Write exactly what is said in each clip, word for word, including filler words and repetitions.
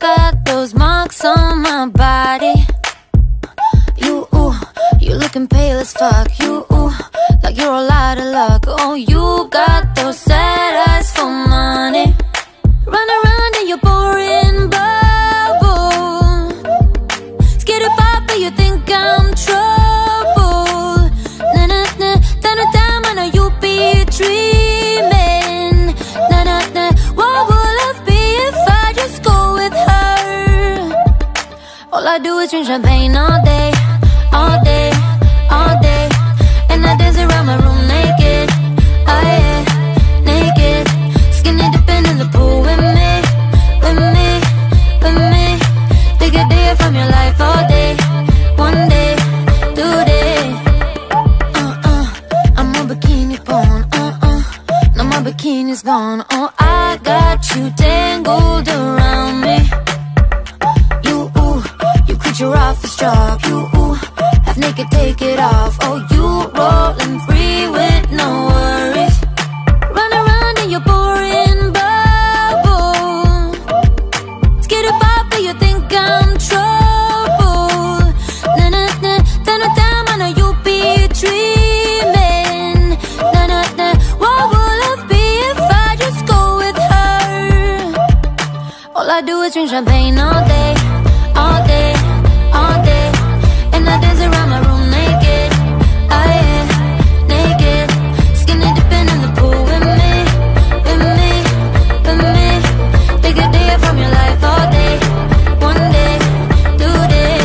got those marks on my body. You, ooh, you looking pale as fuck. You, ooh, like you're all out of luck. Oh, you got those sad eyes for money. Run around in your boring bubble. Scared of pop, but you think I'm trouble. Nah, nah, nah, down to time, I know you be dreaming. Nah, nah, nah, what will life be if I just go with her? All I do is drink champagne all day, all day, all day. And I dance around my room naked, oh yeah, naked. Skinny dipping in the pool with me, with me, with me. Take a day from your life all day, one day, today. Uh-uh, I'm a bikini porn, uh-uh. Now my bikini's gone, oh, I got you tangled around me. You, ooh, you quit your office job. You, ooh, half naked, take it off. Oh, you rolling free with no worries. Run around in your boring bubble. Scared of pop, but you think I'm trouble. Nah, nah, nah, down to time, I know you be dreaming. Nah, nah, nah, what will life be if I just go with her? All I do is drink champagne all day, all day, all day. And I dance around my room naked, oh yeah, naked. Skinny dipping in the pool with me, with me, with me. Take a day from your life all day, one day, today.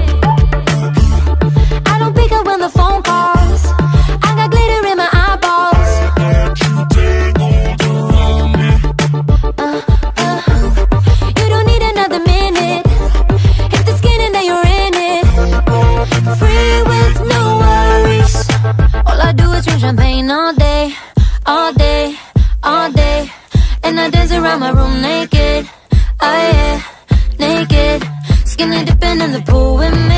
I don't pick up when the phone calls. I got glitter in my eyeballs. Uh, uh, you don't need another minute. Hit the skin and then you're in it. Free with no worries. All I do is drink champagne all day, all day, all day. And I dance around my room naked, oh yeah, naked. Skinny dipping in the pool with me.